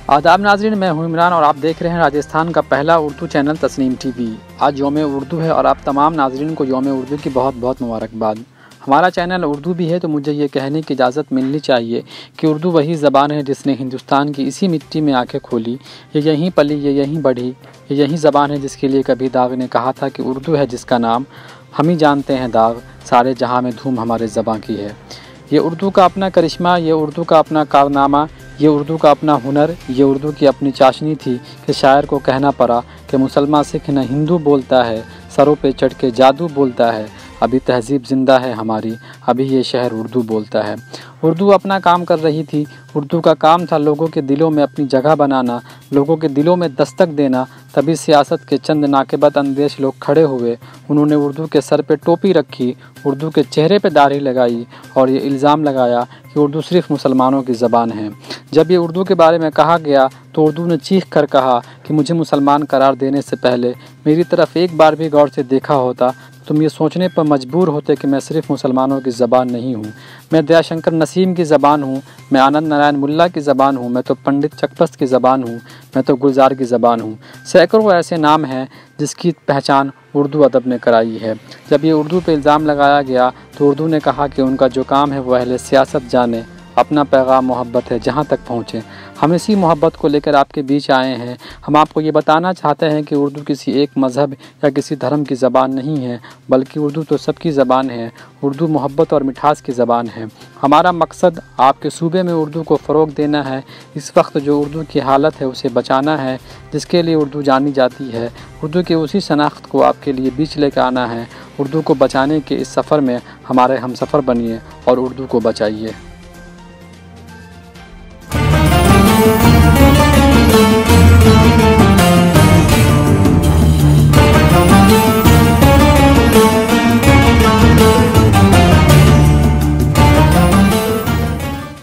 آداب ناظرین، میں ہوں عمران اور آپ دیکھ رہے ہیں راجستھان کا پہلا Urdu channel Tasneem T V. آج یوم اردو ہے اور آپ تمام ناظرین کو یوم اردو کی بہت بہت مبارکباد۔ ہمارا چینل اردو بھی ہے تو مجھے یہ کہنے کی اجازت ملنی چاہیے کہ اردو وہی زبان ہے جس نے ہندوستان کی اسی مٹی میں آنکھیں کھولی، یہ یہیں پلی، یہ یہیں بڑھی، یہ یہی زبان ہے جس کے لیے کبھی داغ نے کہا تھا کہ اردو ہے جس کا نام ہم ہی جانتے ہیں داغ، سارے جہاں میں دھوم ہمارے زباں کی ہے۔ یہ اردو کا اپنا کرشمہ، یہ اردو کا اپنا کارنامہ، یہ اردو کا اپنا ہنر، یہ اردو کی اپنی چاشنی تھی کہ شاعر کو کہنا پڑا کہ مسلمان سکھ نہ ہندو بولتا ہے، سروں پہ چڑھ کے جادو بولتا ہے، ابھی تہذیب زندہ ہے ہماری، ابھی یہ شہر اردو بولتا ہے۔ اردو اپنا کام کر رہی تھی، اردو کا کام تھا لوگوں کے دلوں میں اپنی جگہ بنانا، لوگوں کے دلوں میں دستک دینا۔ تبھی سیاست کے چند ناقبت اندیش لوگ کھڑے ہوئے، انہوں نے اردو کے سر پہ ٹوپی رکھی، اردو کے چہرے پہ داڑھی لگائی اور یہ الزام لگایا کہ اردو صرف مسلمانوں کی زبان ہے۔ جب یہ اردو کے بارے میں کہا گیا تو اردو نے چیخ کر کہا کہ مجھے مسلمان قرار دینے سے پہلے میری طرف ایک بار بھی غور سے دیکھا ہوتا تم یہ سوچنے پر مجبور ہوتے کہ میں صرف مسلمانوں کی زبان نہیں ہوں، میں دیا شنکر نسیم کی زبان ہوں، میں آنند نارائن ملا کی زبان ہوں، میں تو پنڈت چکپست کی زبان ہوں، میں تو گلزار کی زبان ہوں۔ سینکڑوں ایسے نام ہیں جس کی پہچان اردو ادب نے کرائی ہے۔ جب یہ اردو پہ الزام لگایا گیا تو اردو نے کہا کہ ان کا جو کام ہے وہ اہل سیاست جانے، اپنا پیغام محبت ہے جہاں تک پہنچے۔ ہم اسی محبت کو لے کر آپ کے بیچ آئے ہیں۔ ہم آپ کو یہ بتانا چاہتے ہیں کہ اردو کسی ایک مذہب یا کسی دھرم کی زبان نہیں ہے، بلکہ اردو تو سب کی زبان ہے۔ اردو محبت اور مٹھاس کی زبان ہے۔ ہمارا مقصد آپ کے صوبے میں اردو کو فروغ دینا ہے۔ اس وقت جو اردو کی حالت ہے اسے بچانا ہے، جس کے لیے اردو جانی جاتی ہے۔ اردو کی اسی شناخت کو آپ کے لیے بیچ لے کے آنا ہے۔ اردو کو بچانے کے اس سفر میں ہمارے ہم سفر بنیے اور اردو کو بچائیے۔